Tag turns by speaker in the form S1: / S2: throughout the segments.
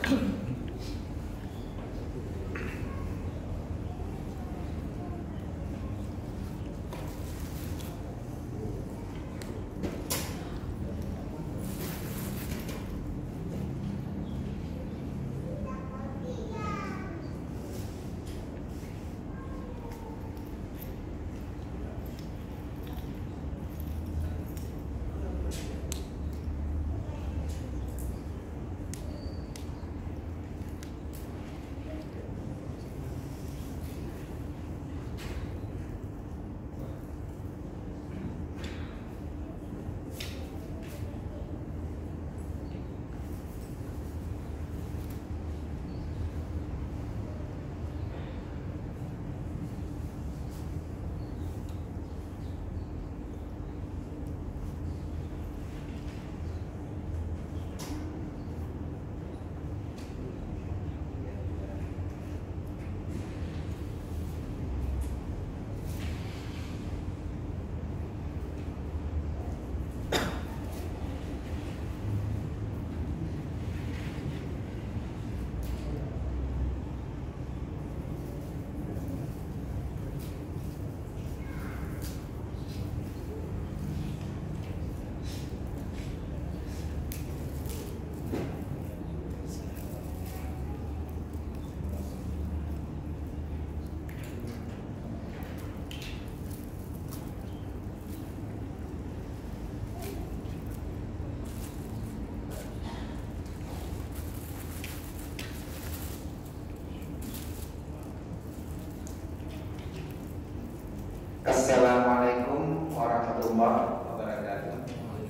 S1: Assalamualaikum warahmatullahi wabarakatuh.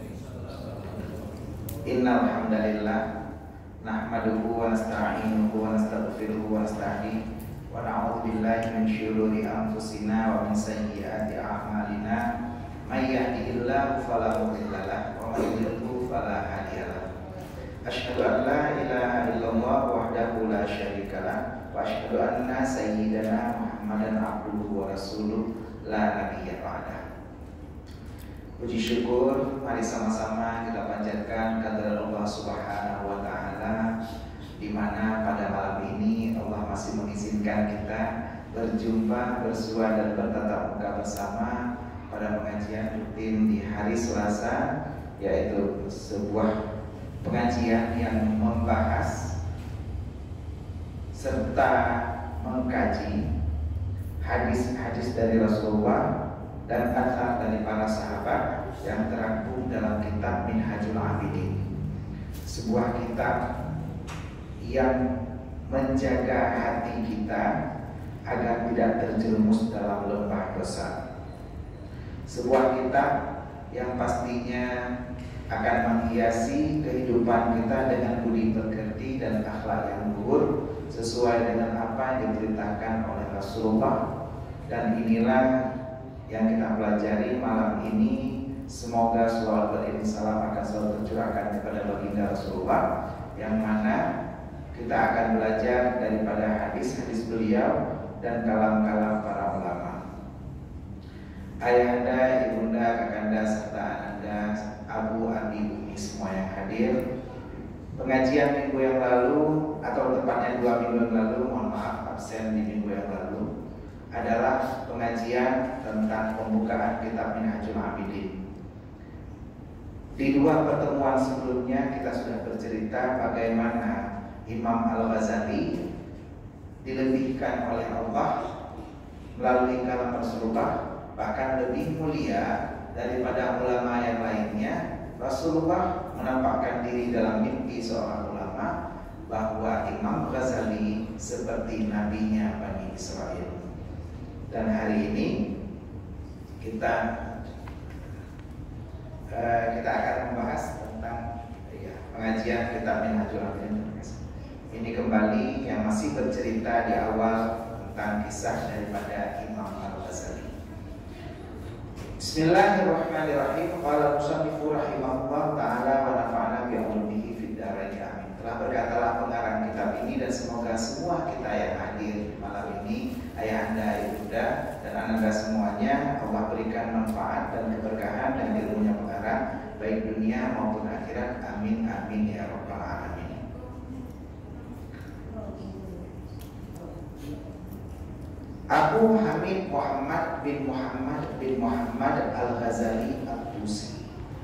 S1: Innal hamdalillah nahmaduhu wa nasta'inuhu wa nastaghfiruhu wa nasta'in wa na'udzu billahi min syururi anfusina wa min sayyiati a'malina may yahdihillahu fala mudilla lahu wa may yudlil fala hadiya lahu. Asyhadu an la ilaha illallah wahdahu la syarika lahu wa asyhadu anna sayyidana Muhammadan abduhu wa rasuluh la nabiyya ba'da. Puji syukur mari sama-sama kita panjatkan kehadirat Allah Subhanahu wa taala, di mana pada malam ini Allah masih mengizinkan kita berjumpa, bersua dan bertatap muka bersama pada pengajian rutin di hari Selasa, yaitu sebuah pengajian yang membahas serta mengkaji hadis-hadis dari Rasulullah dan athar dari para sahabat yang terangkum dalam kitab Minhajul Abidin, sebuah kitab yang menjaga hati kita agar tidak terjerumus dalam lembah dosa, sebuah kitab yang pastinya akan menghiasi kehidupan kita dengan budi pekerti dan akhlak yang luhur sesuai dengan apa yang diperintahkan oleh Rasulullah. Dan inilah yang kita pelajari malam ini. Semoga sholawat beriring salam akan selalu tercurahkan kepada baginda Rasulullah, yang mana kita akan belajar daripada hadis-hadis beliau dan kalam-kalam para ulama. Ayahanda, ibunda, kakanda, serta ananda, abu, abi, umi semua yang hadir. Pengajian minggu yang lalu, atau tepatnya 2 minggu yang lalu, mohon maaf absen di minggu yang lalu, adalah pengajian tentang pembukaan kitab Minhajul Abidin. Di 2 pertemuan sebelumnya kita sudah bercerita bagaimana Imam Al-Ghazali dilebihkan oleh Allah melalui kalam Rasulullah, bahkan lebih mulia daripada ulama yang lainnya. Rasulullah menampakkan diri dalam mimpi seorang ulama bahwa Imam Ghazali seperti nabinya Bani Israel. Dan hari ini kita akan membahas tentang pengajian kitab Minhajul Abidin. Ini kembali yang masih bercerita di awal tentang kisah daripada Imam Al-Ghazali. Bismillahirrahmanirrahim. Qala musannifu rahimahullah ta'ala wa nafa'ana bi'ulumihi fid dharain amin. Telah berkatalah pengarang kitab ini, dan semoga semua kita yang hadir malam ini, ayahanda, ibunda, dan ananda semuanya, Allah berikan manfaat dan keberkahan dan ilmunya pengarang, baik dunia maupun akhirat. Amin amin ya rabbal alamin. Abu Hamid Muhammad bin Muhammad Al-Ghazali At-Tusi.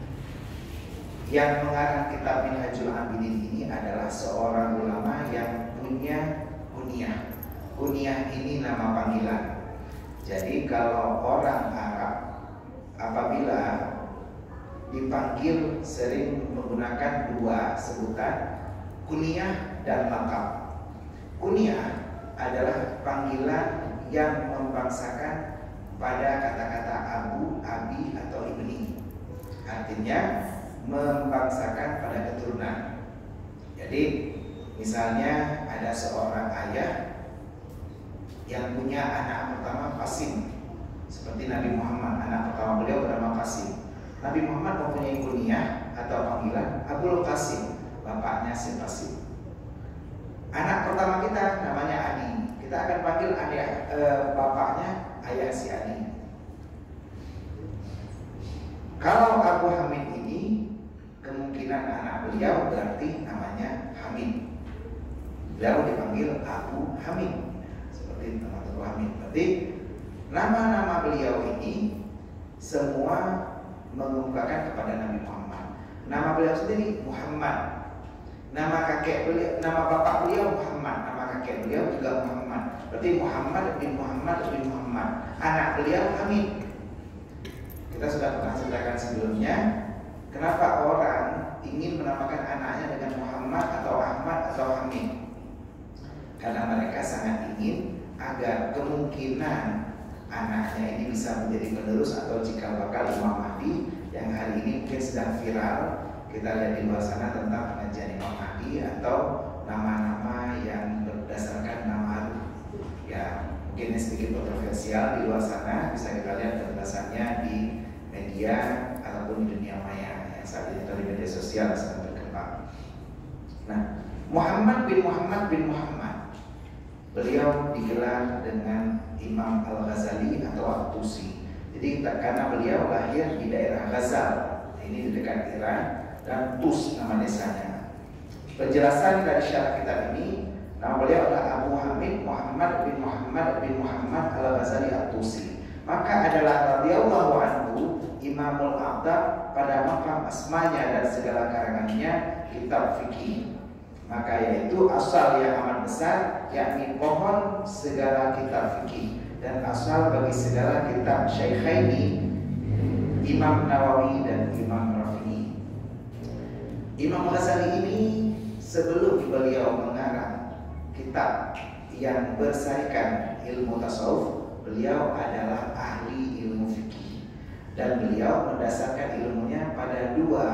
S1: Yang mengarang kitab Minhajul Abidin ini adalah seorang ulama yang punya kunyah. Kunyah ini nama panggilan. Jadi kalau orang Arab apabila dipanggil sering menggunakan dua sebutan, kunyah dan laqab. Kunyah adalah panggilan yang membangsakan pada kata-kata abu, abi, atau ibni. Artinya membangsakan pada keturunan. Jadi misalnya ada seorang ayah yang punya anak pertama Qasim, seperti Nabi Muhammad, anak pertama beliau bernama Qasim. Nabi Muhammad mempunyai kunyah atau panggilan Abul Qasim, bapaknya si Qasim. Anak pertama kita namanya Adi, kita akan panggil bapaknya ayah si Adi. Kalau Abu Hamid ini kemungkinan anak beliau berarti namanya Hamid. Beliau dipanggil Abu Hamid, seperti nama Abu Hamid. Berarti nama-nama beliau ini semua mengungkapkan kepada Nabi Muhammad. Nama beliau sendiri Muhammad. Nama kakek beliau, nama bapak beliau Muhammad, nama kakek beliau juga Muhammad. Berarti Muhammad bin Muhammad. Anak beliau Hamid. Kita sudah pernah ceritakan sebelumnya, kenapa orang ingin menamakan anaknya dengan Muhammad atau Ahmad atau Hamid. Karena mereka sangat ingin agar kemungkinan anaknya ini bisa menjadi penerus atau cikal bakal Imam Mahdi yang hari ini mungkin sedang viral. Kita lihat di luar sana tentang pengajian Imam Mahdi atau nama-nama yang berdasarkan nama ya mungkin sedikit kontroversial di luar sana. Bisa kita lihat penjelasannya di media ataupun di dunia maya yang saat ini atau di media sosial sedang berkembang. Nah, Muhammad bin Muhammad beliau digelar dengan Imam Al-Ghazali atau At-Tusi. Jadi karena beliau lahir di daerah Ghazal, ini di dekat Iran, dan Tus nama desanya. Penjelasan dari syarah kitab ini, nama beliau adalah Abu Hamid Muhammad bin Muhammad Al-Ghazali At-Tusi. Maka adalah radhiyallahu anhu Imamul A'dab pada maqam asmanya dan segala karangannya kitab fikih. Maka yaitu asal yang amat besar, yakni pohon segala kitab fikih dan asal bagi segala kitab Syaikhaini Imam Nawawi dan Imam Rafi'i. Imam Ghazali ini sebelum beliau mengarang kitab yang bersarikan ilmu tasawuf, beliau adalah ahli ilmu fikih dan beliau mendasarkan ilmunya pada dua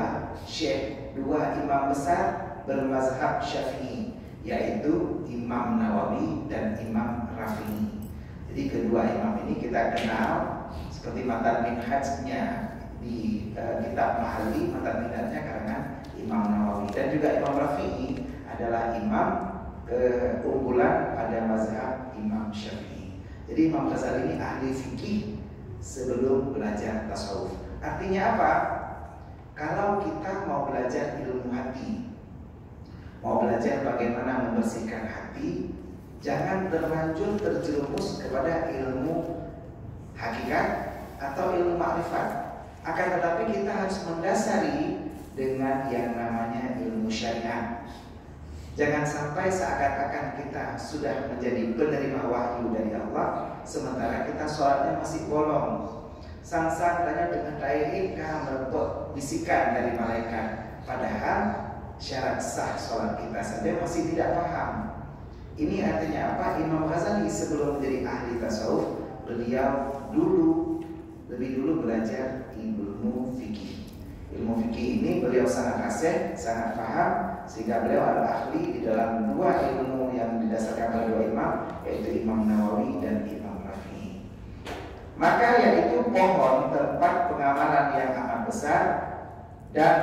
S1: imam besar bermazhab Syafi'i, yaitu Imam Nawawi dan Imam Rafi'i. Jadi kedua imam ini kita kenal seperti matan minhajnya di kitab Mahalli, matan minhajnya karangan Imam Nawawi, dan juga Imam Rafi'i adalah imam keunggulan pada mazhab Imam Syafi'i. Jadi Imam Ghazali ini ahli fikih sebelum belajar tasawuf. Artinya apa? Kalau kita mau belajar ilmu hati, mau belajar bagaimana membersihkan hati, jangan terlanjur terjerumus kepada ilmu hakikat atau ilmu makrifat. Akan tetapi kita harus mendasari dengan yang namanya ilmu syariat. Jangan sampai seakan-akan kita sudah menjadi penerima wahyu dari Allah, sementara kita sholatnya masih bolong. Sang-sang tanya dengan daikah merebut bisikan dari malaikat, padahal syarat sah sholat kita saja masih tidak paham. Ini artinya apa? Imam Ghazali sebelum menjadi ahli tasawuf, beliau lebih dulu belajar ilmu fikih. Ilmu fikih ini beliau sangat fasih, sangat paham, sehingga beliau adalah ahli di dalam dua ilmu yang didasarkan oleh dua imam, yaitu Imam Nawawi dan Imam Rafi'i. Maka yaitu pohon tempat pengamalan yang amat besar dan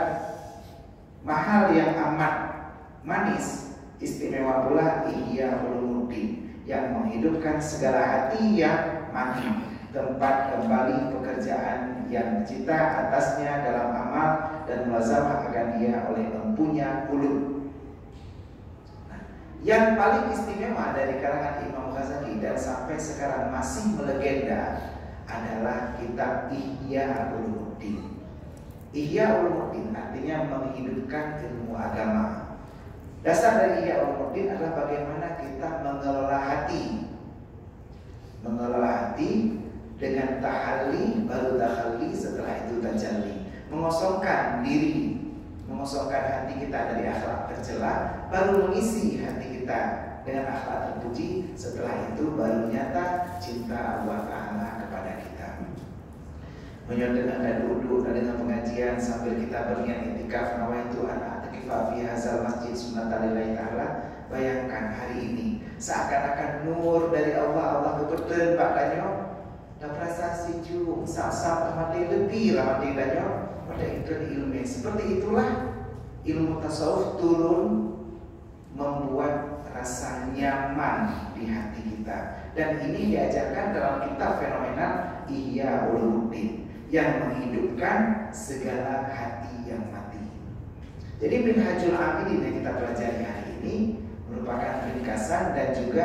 S1: mahal yang amat manis, istimewa pula Ihya Ulumuddin yang menghidupkan segala hati yang mati, tempat kembali pekerjaan yang cita atasnya dalam amal dan mulazamah akan dia oleh empunya qulub. Nah, Yang paling istimewa dari karangan Imam Ghazali dan sampai sekarang masih melegenda adalah kitab Ihya Ulumuddin. Ihya Ulumuddin artinya menghidupkan ilmu agama. Dasar dari Ihya Ulumuddin adalah bagaimana kita mengelola hati. Mengelola hati dengan tahalli, baru tahalli, setelah itu tajalli. Mengosongkan diri, mengosongkan hati kita dari akhlak tercela, baru mengisi hati kita dengan akhlak terpuji. Setelah itu baru nyata cinta Allah Ta'ala kepada kita. Menyodorkan dan duduk dengan pengajian sambil kita berniat itikaf, nawaitu an a'takifa fi hadzal masjid sunnatan lillahi ta'ala. Bayangkan hari ini seakan-akan nur dari Allah kebetulan Pak Danyo. Dan perasaan sejuk, sab-sab ramadi lebih ramadi Danyo pada itu ilmu. Seperti itulah ilmu tasawuf turun membuat rasa nyaman di hati kita. Dan ini diajarkan dalam kitab fenomenal Ihya Ulumuddin yang menghidupkan segala hati yang mati. Jadi Minhajul Abidin yang kita pelajari hari ini merupakan ringkasan dan juga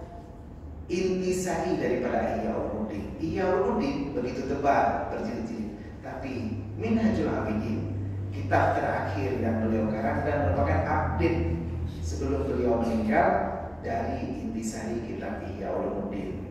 S1: intisari daripada Ihya Ulumuddin. Ihya Ulumuddin begitu tebal, berjilid-jilid, tapi Minhajul Abidin kitab terakhir yang beliau karang dan merupakan update sebelum beliau meninggal dari intisari kitab Ihya Ulumuddin.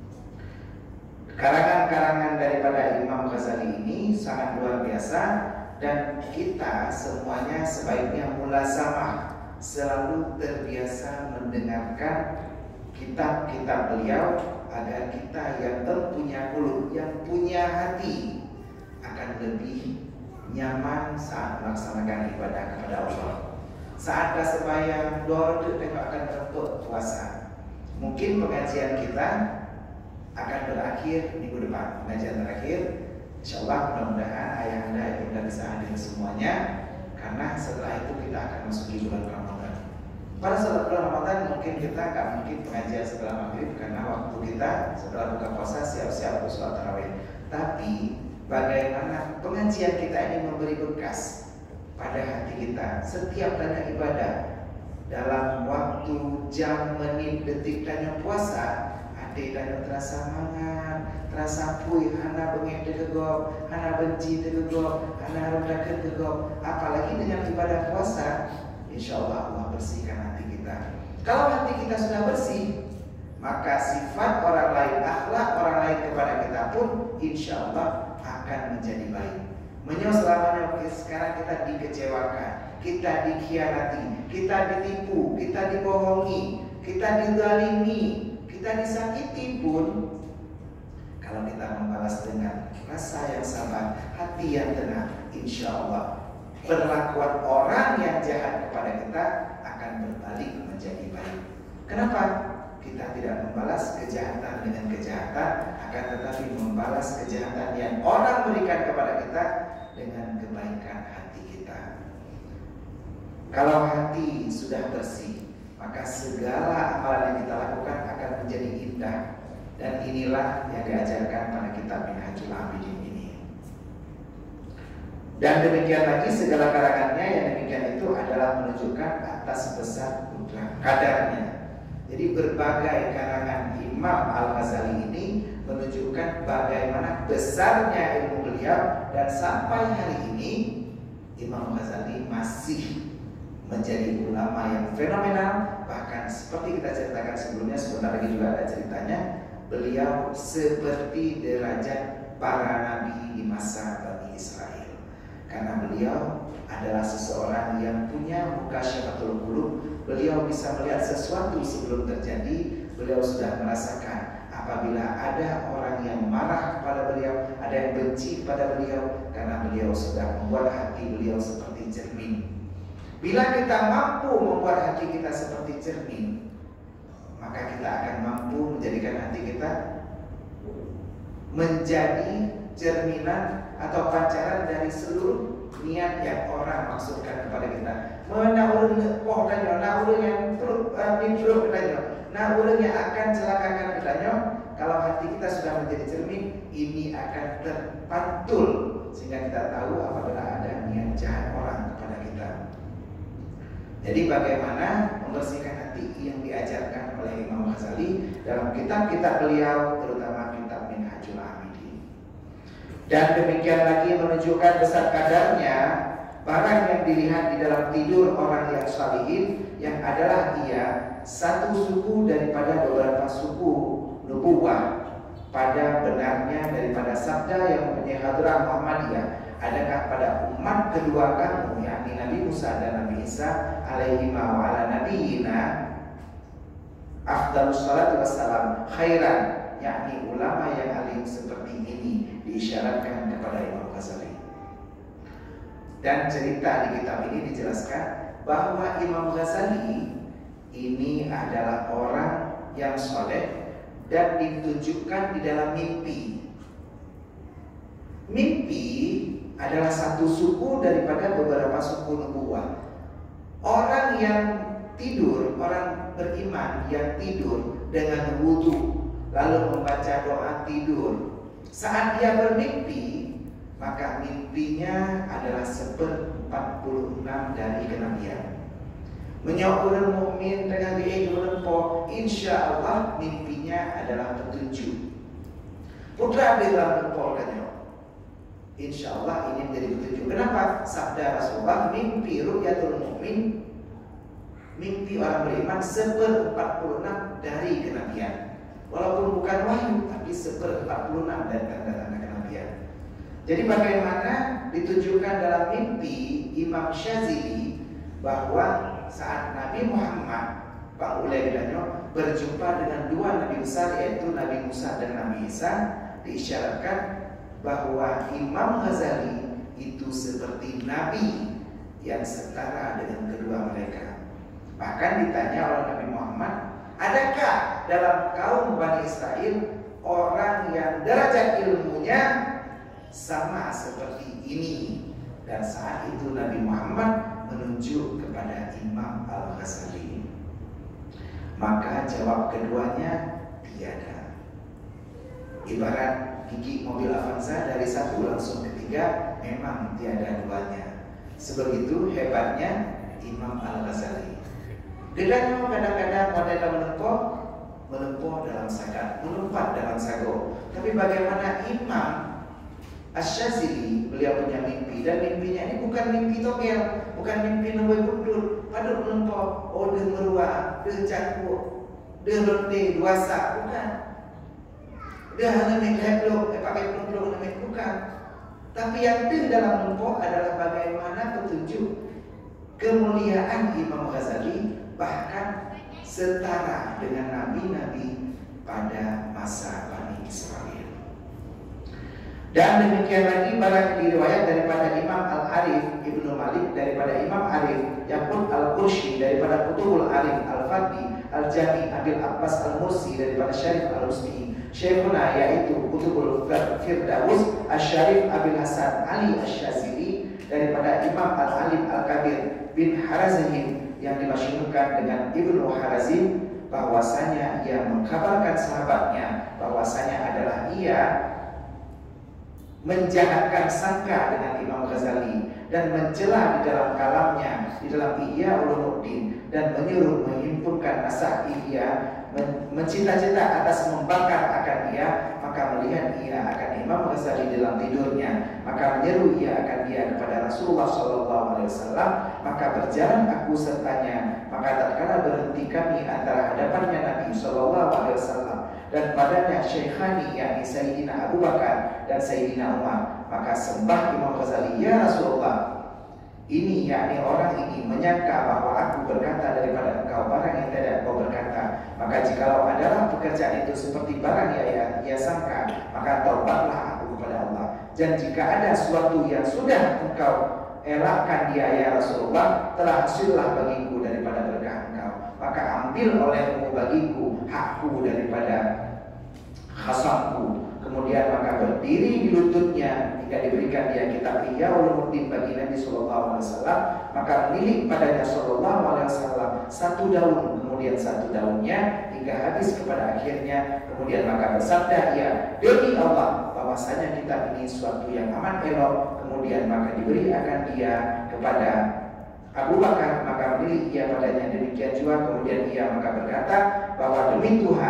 S1: Karangan-karangan daripada Imam Ghazali ini sangat luar biasa dan kita semuanya sebaiknya mulazamah, selalu terbiasa mendengarkan kitab-kitab beliau agar kita yang punya qulub, yang punya hati akan lebih nyaman saat melaksanakan ibadah kepada Allah. Saat sembahyang doa tengok akan berbentuk puasa. Mungkin pengajian kita akan berakhir minggu depan, pengajian terakhir. Insyaallah mudah-mudahan ayah anda itu sudah bisa hadir semuanya, karena setelah itu kita akan masuki bulan Ramadan. Pada saat bulan Ramadan mungkin kita nggak mungkin pengajian setelah maghrib karena waktu kita setelah buka puasa siap-siap untuk sholat tarawih. Tapi bagaimana pengajian kita ini memberi bekas pada hati kita. Setiap tanda ibadah dalam waktu jam, menit, detik tanya puasa, ada tanya terasa mangan, terasa puih, hana bengek tegegop, hana benci tegegop, hana rendakan tegegop. Apalagi dengan ibadah puasa, insya Allah Allah bersihkan hati kita. Kalau hati kita sudah bersih, maka sifat orang lain, akhlak orang lain kepada kita pun insya Allah akan menjadi baik. Menyusul selamanya sekarang kita dikecewakan, kita dikhianati, kita ditipu, kita dibohongi, kita dizalimi, kita disakiti pun, kalau kita membalas dengan rasa yang sabar, hati yang tenang, insya Allah perlakuan orang yang jahat kepada kita akan berbalik menjadi baik. Kenapa? Kita tidak membalas kejahatan dengan kejahatan, akan tetapi membalas kejahatan yang orang berikan kepada kita dengan kebaikan hati kita. Kalau hati sudah bersih, maka segala amalan yang kita lakukan akan menjadi indah. Dan inilah yang diajarkan pada kitab Minhajul Abidin ini. Dan demikian lagi segala karangannya yang demikian itu adalah menunjukkan atas besar kadarnya. Jadi berbagai karangan Imam Al-Ghazali ini menunjukkan bagaimana besarnya ilmu beliau, dan sampai hari ini Imam Ghazali masih menjadi ulama yang fenomenal. Bahkan seperti kita ceritakan sebelumnya, sebentar lagi juga ada ceritanya, beliau seperti derajat para nabi di masa Bani Israel, karena beliau adalah seseorang yang punya mukasyafatul qulub. Beliau bisa melihat sesuatu sebelum terjadi. Beliau sudah merasakan apabila ada orang yang marah kepada beliau, ada yang benci kepada beliau, karena beliau sudah membuat hati beliau seperti cermin. Bila kita mampu membuat hati kita seperti cermin, maka kita akan mampu menjadikan hati kita menjadi cerminan atau pancaran dari seluruh niat yang orang maksudkan kepada kita. Mana ulun poh danyo, na ulun yang mimpi danyo, na ulun yang akan celakakan danyo. Kalau hati kita sudah menjadi cermin, ini akan terpantul sehingga kita tahu apabila ada niat jahat orang kepada kita. Jadi bagaimana membersihkan hati? dalam kitab-kitab beliau, terutama kitab Minhajul Abidin. Dan demikian lagi menunjukkan besar kadarnya barang yang dilihat di dalam tidur orang yang salihin, yang adalah ia satu suku daripada beberapa suku nubuwah, pada benarnya daripada sabda yang mempunyai hadrah Muhammadiyah. Adakah pada umat kedua kamu, yakni Nabi Musa dan Nabi Isa alaihi wa ala nabiyina afdalus salatu wassalam khairan, yakni ulama yang alim seperti ini, diisyaratkan kepada Imam Ghazali. Dan cerita di kitab ini dijelaskan bahwa Imam Ghazali ini adalah orang yang soleh dan ditunjukkan di dalam mimpi. Mimpi adalah satu suku daripada beberapa suku nubuwah. Orang yang tidur, orang beriman yang tidur dengan wudu lalu membaca doa tidur, saat dia bermimpi, maka mimpinya adalah 1/46 dari kenabian. Menyaurul mukmin dengan diikhlampo, insya Allah mimpinya adalah petunjuk. Putra bilang polkanya, insya Allah ini menjadi petunjuk. Kenapa? Sabda Rasulullah, mimpi ru'yatul mukmin, mimpi orang beriman 1/46 dari kenabian. Walaupun bukan wahyu, tapi 1/46 dari tanda-tanda kenabian. Jadi bagaimana ditunjukkan dalam mimpi Imam Syazili bahwa saat Nabi Muhammad berjumpa dengan dua nabi besar, yaitu Nabi Musa dan Nabi Isa, diisyaratkan bahwa Imam Ghazali itu seperti nabi yang setara dengan kedua mereka. Bahkan ditanya oleh Nabi Muhammad, adakah dalam kaum Bani Israel orang yang derajat ilmunya sama seperti ini? Dan saat itu Nabi Muhammad menunjuk kepada Imam Al-Ghazali. Maka jawab keduanya tiada. Ibarat gigi mobil Avanza dari satu langsung ketiga, memang tiada duanya. Sebegitu hebatnya Imam Al-Ghazali. Bedanya kadang-kadang model menempuh dalam sagat, melompat dalam sago. Tapi bagaimana Imam Asy-Syazili, beliau punya mimpi, dan mimpinya ini bukan mimpi togel, bukan mimpi nuwe budur, pada menempuh, oh dia merua, dia campur, dia londe, duasa, bukan. Dia hanya mengheblok, pakai kumplung, bukan. Tapi yang di dalam menempuh adalah bagaimana petunjuk kemuliaan Imam Ghazali, bahkan setara dengan nabi-nabi pada masa Bani Israel. Dan demikian lagi barang diriwayat daripada Imam Al-Arif Ibnu Malik, daripada Imam Arif Yaqut Al-Qurshi, daripada Qutubul Arif Al-Fadli Al-Jami Abil Abbas Al-Mursi, daripada Syarif Al-Rusdi Syekhuna, yaitu Qutubul Firdaus Al-Syarif Abil Hasan Ali Asy-Syazili, daripada Imam Al-Alim Al-Kabir bin Harazim yang dimasyhurkan dengan Ibnu Harazim, bahwasanya ia mengkabarkan sahabatnya bahwasanya adalah ia menjahatkan sangka dengan Imam Ghazali dan mencela di dalam kalamnya, di dalam Ihya Ulumuddin, dan menyuruh menghimpunkan nasah Ihya, mencita-cita atas membakar akan ia. Maka melihat ia akan Imam Ghazali dalam tidurnya, maka menyeru ia akan dia kepada Rasulullah SAW. Maka berjalan aku sertanya, maka tatkala berhenti kami antara hadapannya Nabi SAW dan padanya Syekhani, yakni Sayyidina Abu Bakar dan Sayyidina Umar, maka sembah Imam Ghazali, ya Rasulullah, ini yakni orang ini menyangka bahwa aku berkata daripada engkau barang yang tidak kau berkata. Maka jikalau adalah pekerjaan itu seperti barang yang ia sangka, maka taubatlah aku kepada Allah. Dan jika ada suatu yang sudah engkau elakkan dia, ya Rasulullah, telah hasillah bagiku daripada berkah engkau. Maka ambil olehmu bagiku hakku daripada khasamku. Kemudian maka berdiri di lututnya hingga diberikan dia kitab Ihya Ulumuddin bagi Nabi Sallallahu Alaihi Wasallam. Maka milik padanya Sallallahu Alaihi Wasallam satu daun, kemudian satu daunnya hingga habis kepada akhirnya. Kemudian maka bersabda ia, demi Allah, bahwasanya kitab ini suatu yang amat elok. Kemudian maka diberi akan dia kepada Abu Bakar, maka milik ia padanya demikian juga. Kemudian ia maka berkata bahwa demi Tuhan,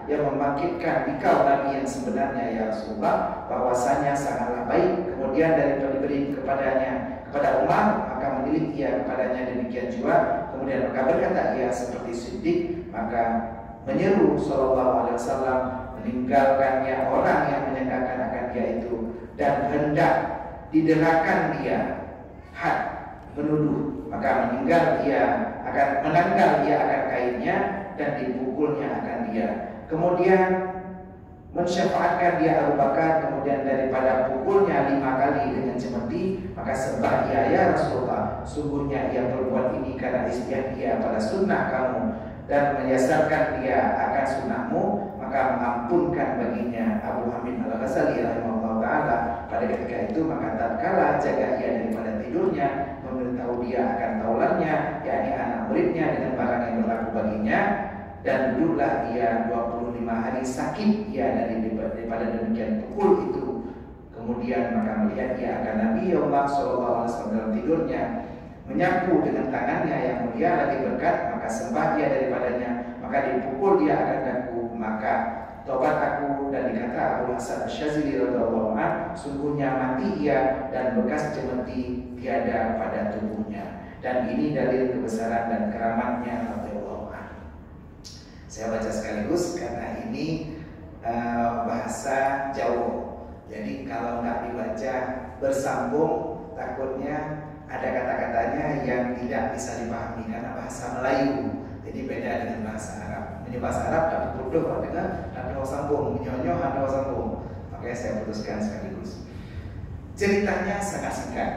S1: yang membangkitkan dikau Nabi yang sebenarnya ya Rasulullah, bahwasanya sangatlah baik. Kemudian dari diberi kepada Umar, maka memilih ia kepadanya demikian juga. Kemudian maka berkata ia seperti Siddiq, maka menyeru sallallahu alaihi wasallam meninggalkannya orang yang menyangkakan akan dia itu, dan hendak diderakan dia had menuduh, maka menanggal dia akan kainnya dan dipukulnya akan dia. Kemudian mensyafaatkan dia Abu Bakar, kemudian daripada pukulnya 5 kali dengan cemeti, maka sembah ia ya Rasulullah, sungguhnya ia berbuat ini karena istiak dia pada sunnah kamu dan menyasarkan dia akan sunnahmu, maka mengampunkan baginya. Abu Hamid Al-Ghazali rahimahullah ta'ala pada ketika itu, maka tatkala jaga ia daripada tidurnya, memberitahu dia akan taulannya, yakni anak muridnya, dengan barang yang berlaku baginya, dan duduklah ia 25 hari sakit ia daripada demikian pukul itu. Kemudian maka melihat ia akan Nabi Allah SAW dalam tidurnya, menyapu dengan tangannya yang mulia lagi berkat, maka sembah dia daripadanya, maka dipukul dia akan daku, maka tobat aku. Dan dikata Abu Hasan Asyazili radhiyallahu anhu, sungguhnya mati ia dan bekas cemeti tiada pada tubuhnya. Dan ini dalil kebesaran dan keramatnya radhiyallahu anhu. Saya baca sekaligus karena ini bahasa Jawa. Jadi kalau nggak dibaca bersambung, takutnya ada kata-katanya yang tidak bisa dipahami karena bahasa Melayu. Jadi beda dengan bahasa Arab. Ini bahasa Arab tapi bodoh dengan ada sambung, menyonyoh ada sambung. Makanya saya putuskan sekaligus. Ceritanya sangat singkat.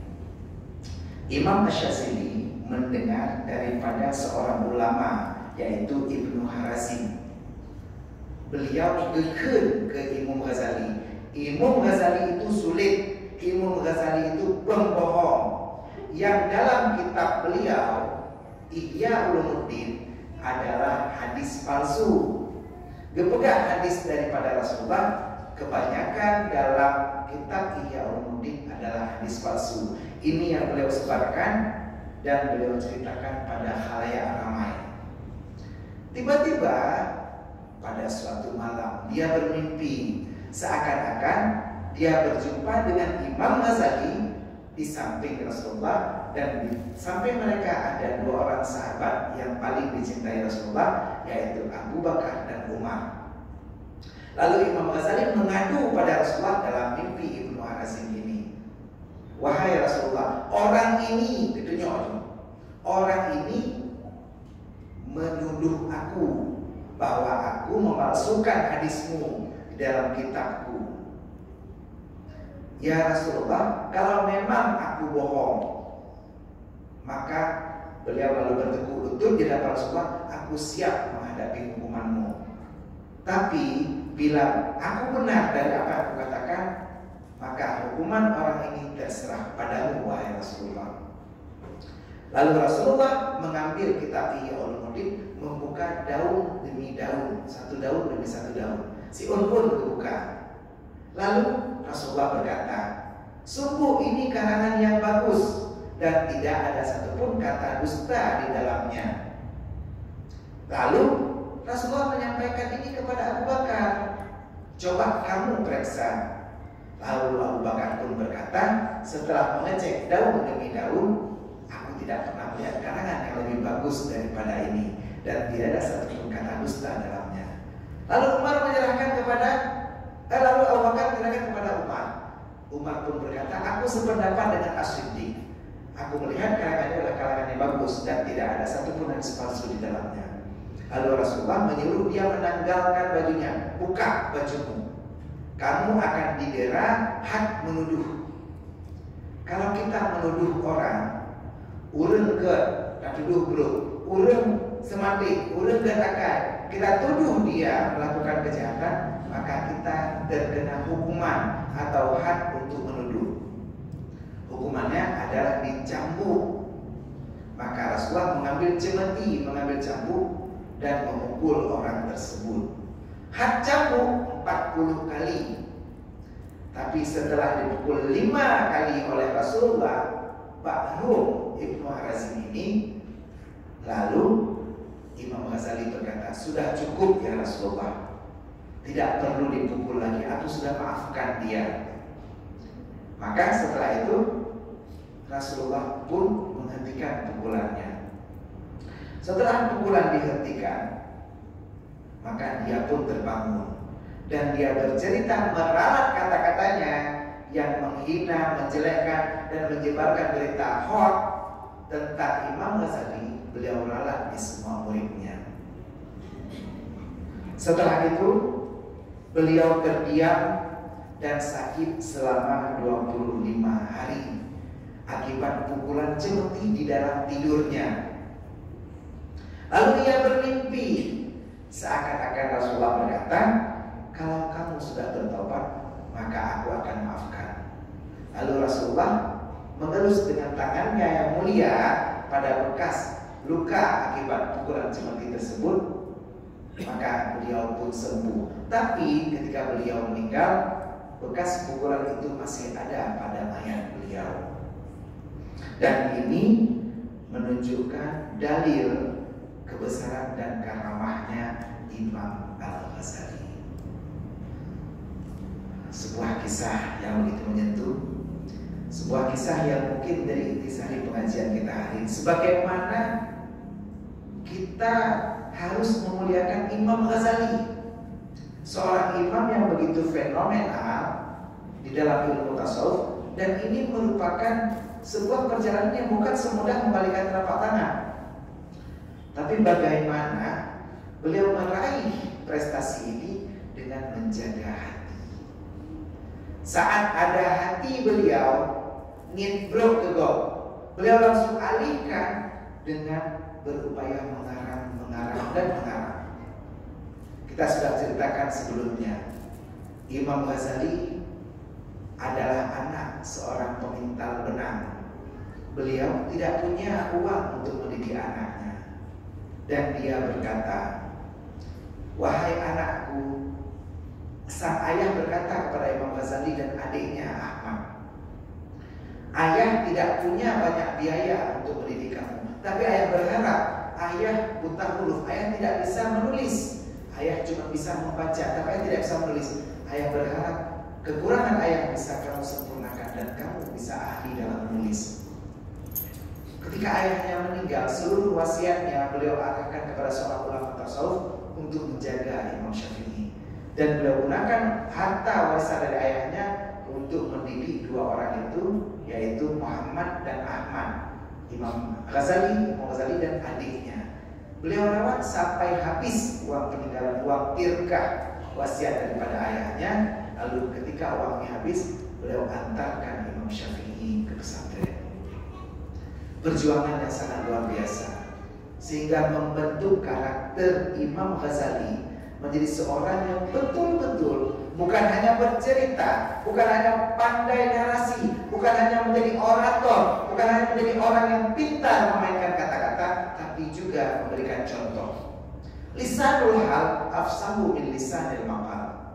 S1: Imam Asy-Syazili mendengar daripada seorang ulama yaitu Ibnu Harazim. Beliau deken ke Imam Ghazali. Imam Ghazali itu sulit. Imam Ghazali itu pembohong. Yang dalam kitab beliau Ihya Ulumuddin adalah hadis palsu. Gepegak hadis daripada Rasulullah kebanyakan dalam kitab Ihya Ulumuddin adalah hadis palsu. Ini yang beliau sebarkan dan beliau ceritakan pada khalayak ramai. Tiba-tiba pada suatu malam dia bermimpi seakan-akan dia berjumpa dengan Imam Ghazali di samping Rasulullah, dan di samping mereka ada 2 orang sahabat yang paling dicintai Rasulullah, yaitu Abu Bakar dan Umar. Lalu Imam Ghazali mengadu pada Rasulullah dalam mimpi Ibnu Harazim ini, wahai Rasulullah, orang ini menuduh aku bahwa aku memalsukan hadismu di dalam kitabku. Ya Rasulullah, kalau memang aku bohong, maka beliau lalu berteguh lutut di hadapan Rasulullah, aku siap menghadapi hukumanmu. Tapi bila aku benar dari apa yang aku katakan, maka hukuman orang ini terserah padamu wahai Rasulullah. Lalu Rasulullah mengambil kitab Ihya Ulumuddin, membuka daun demi daun, satu daun demi satu daun. Si pun kebuka. Lalu Rasulullah berkata, sungguh ini karangan yang bagus dan tidak ada satupun kata dusta di dalamnya. Lalu Rasulullah menyampaikan ini kepada Abu Bakar, coba kamu periksa. Lalu Abu Bakar pun berkata, setelah mengecek daun demi daun, aku tidak pernah melihat karangan yang lebih bagus daripada ini dan tidak ada satupun kata dusta dalamnya. Lalu Umar menyerahkan lalu Abu Bakar menyerahkan kepada Umar. Umar pun berkata, aku sependapat dengan As-Siddiq. Aku melihat karangannya adalah karangan yang bagus dan tidak ada satupun hadis palsu di dalamnya. Lalu Rasulullah menyuruh dia menanggalkan bajunya, buka bajumu. Kamu akan didera had menuduh. Kalau kita menuduh orang, urang ke tuduh belum, urang semati, urang ke akan kita tuduh dia melakukan kejahatan, maka kita terkena hukuman atau had untuk menuduh. Hukumannya adalah dicambuk. Maka Rasulullah mengambil cemeti, mengambil cambuk dan memukul orang tersebut. Had cambuk 40 kali. Tapi setelah dipukul 5 kali oleh Rasulullah, Ibnu Harazim ini, lalu Imam Ghazali berkata, sudah cukup ya Rasulullah, tidak perlu dipukul lagi, aku sudah maafkan dia. Maka setelah itu Rasulullah pun menghentikan pukulannya. Setelah pukulan dihentikan, maka dia pun terbangun dan dia bercerita meralat kata-katanya yang menghina, menjelekkan dan menyebarkan berita hoax tentang Imam Ghazali. Beliau ralat di semua muridnya. Setelah itu beliau terdiam dan sakit selama 25 hari akibat pukulan cemeti di dalam tidurnya. Lalu ia bermimpi, seakan-akan Rasulullah berkata, kalau kamu sudah bertobat, maka aku akan maafkan. Lalu Rasulullah mengelus dengan tangannya yang mulia pada bekas luka akibat pukulan cemeti tersebut, maka beliau pun sembuh. Tapi ketika beliau meninggal, bekas pukulan itu masih ada pada mayat beliau. Dan ini menunjukkan dalil kebesaran dan karamahnya Imam Al-Ghazali. Sebuah kisah yang begitu menyentuh, sebuah kisah yang mungkin dari intisari pengajian kita hari ini. Sebagaimana kita harus memuliakan Imam Ghazali, seorang imam yang begitu fenomenal di dalam ilmu tasawuf, dan ini merupakan sebuah perjalanan yang bukan semudah membalikan telapak tangan. Tapi bagaimana beliau meraih prestasi ini dengan menjaga hati. Saat ada hati beliau nidbrok ke God, beliau langsung alihkan dengan berupaya mengarang dan mengarang. Kita sudah ceritakan sebelumnya, Imam Ghazali adalah anak seorang pemintal benang. Beliau tidak punya uang untuk mendidik anaknya, dan dia berkata, wahai anakku, sang ayah berkata kepada Imam Ghazali dan adiknya Ahmad, ayah tidak punya banyak biaya untuk mendidik kamu, tapi ayah berharap, ayah buta huruf, ayah tidak bisa menulis, ayah cuma bisa membaca, tapi ayah tidak bisa menulis. Ayah berharap kekurangan ayah bisa kamu sempurnakan dan kamu bisa ahli dalam menulis. Ketika ayahnya meninggal, seluruh wasiatnya beliau arahkan kepada seorang ulama tasawuf untuk menjaga Imam Syafi'i, dan beliau gunakan harta warisan dari ayahnya untuk mendidik dua orang itu, yaitu Muhammad dan Ahmad, Imam Ghazali dan adiknya. Beliau rawat sampai habis uang peninggalan, uang tirkah wasiat daripada ayahnya. Lalu ketika uangnya habis, beliau antarkan Imam Syafi'i ke pesantren. Perjuangan yang sangat luar biasa, sehingga membentuk karakter Imam Ghazali menjadi seorang yang betul-betul bukan hanya bercerita, bukan hanya pandai narasi, bukan hanya menjadi orator, bukan hanya menjadi orang yang pintar memainkan kata-kata, tapi juga memberikan contoh. Lisanul hal afsahu min lisanil maqal.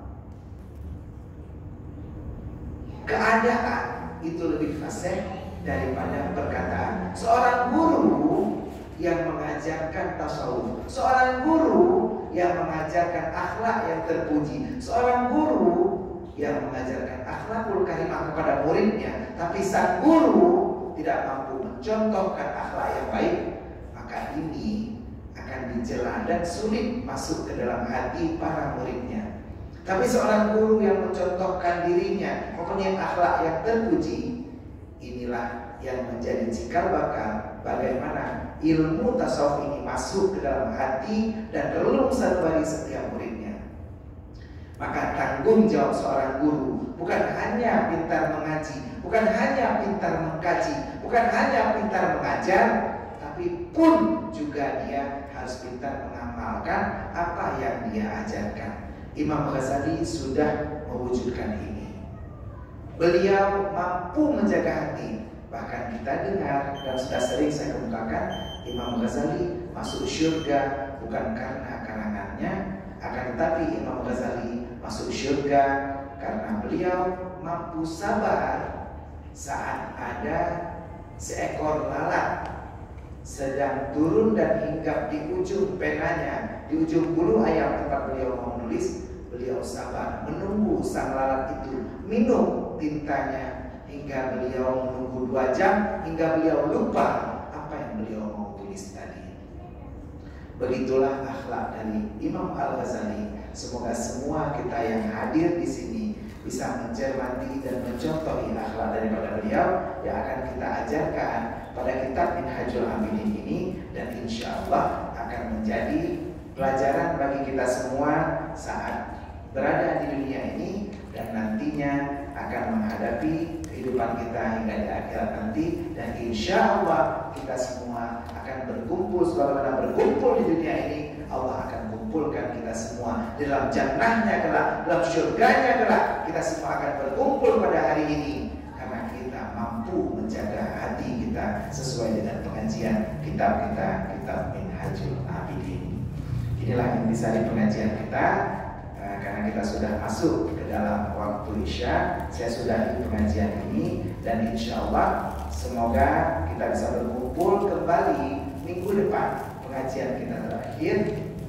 S1: Keadaan itu lebih fasih daripada perkataan. Seorang guru yang mengajarkan tasawuf, seorang guru yang mengajarkan akhlak yang terpuji, seorang guru yang mengajarkan akhlakul karimah kepada muridnya, tapi sang guru tidak mampu mencontohkan akhlak yang baik, maka ini akan dicela dan sulit masuk ke dalam hati para muridnya. Tapi seorang guru yang mencontohkan dirinya, mempunyai akhlak yang terpuji, inilah yang menjadi cikal bakal bagaimana ilmu tasawuf ini masuk ke dalam hati dan relung sanubari setiap muridnya. Maka tanggung jawab seorang guru bukan hanya pintar mengaji, bukan hanya pintar mengkaji, bukan hanya pintar mengajar, tapi pun juga dia harus pintar mengamalkan apa yang dia ajarkan. Imam Ghazali sudah mewujudkan ini. Beliau mampu menjaga hati. Bahkan kita dengar dan sudah sering saya kemukakan, Imam Ghazali masuk syurga bukan karena karangannya, akan tetapi Imam Ghazali masuk syurga karena beliau mampu sabar saat ada seekor lalat sedang turun dan hinggap di ujung penanya, di ujung bulu ayam tempat beliau mau menulis. Beliau sabar menunggu sang lalat itu minum tintanya hingga beliau menunggu 2 jam, hingga beliau lupa apa yang beliau mau tulis tadi. Begitulah akhlak dari Imam Al-Ghazali. Semoga semua kita yang hadir di sini bisa mencermati dan mencontohi akhlak daripada beliau yang akan kita ajarkan pada kitab Minhajul Abidin ini, dan insya Allah akan menjadi pelajaran bagi kita semua saat berada di dunia ini dan nantinya akan menghadapi kehidupan kita hingga di akhirat nanti. Dan insya Allah kita semua akan berkumpul, sebagaimana berkumpul di dunia ini, Allah akan kumpulkan kita semua dalam jannahnya kelak, dalam surganya kelak. Kita semua akan berkumpul pada hari ini karena kita mampu menjaga hati kita sesuai dengan pengajian kitab kita, kitab Minhajul Abidin. Inilah intisari pengajian kita. Karena kita sudah masuk ke dalam waktu Isya, saya sudahi pengajian ini, dan insya Allah semoga kita bisa berkumpul kembali minggu depan, pengajian kita terakhir.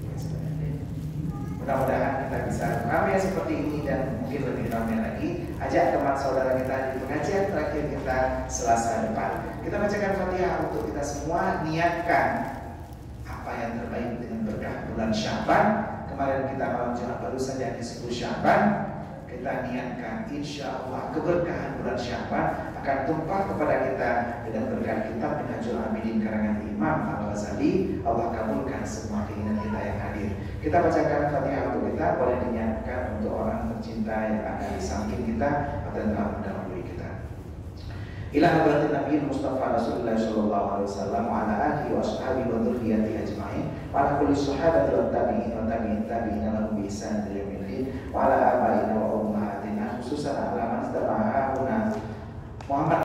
S1: Mudah-mudahan kita bisa ramai seperti ini dan mungkin lebih ramai lagi. Ajak teman saudara kita di pengajian terakhir kita Selasa depan. Kita bacakan Fatihah untuk kita semua, niatkan apa yang terbaik dengan berkah bulan Syaban. Kemarin kita malam Jumat baru saja di 10 Syaban. Kita niatkan insya Allah keberkahan bulan Syaban akan tumpah kepada kita dengan berkah kitab Minhajul Abidin karangan Imam Al-Ghazali. Allah kabulkan semua keinginan kita yang hadir. Kita bacakan Fatihah untuk kita, boleh diniatkan untuk orang tercinta yang ada di samping kita atau yang telah mendahului kita. Ila hadratin Nabi Mustafa Rasulullah sallallahu alaihi wasallam wa ala alihi wa ashabihi wa dzurriyyatihi ajma'in wa ala kulli sahabati wa tabi'in wa tabi'in lahum bi ihsan ila yaumil din wa ala abaina wa ummahatina khususan ala man tabi'ahuna Muhammad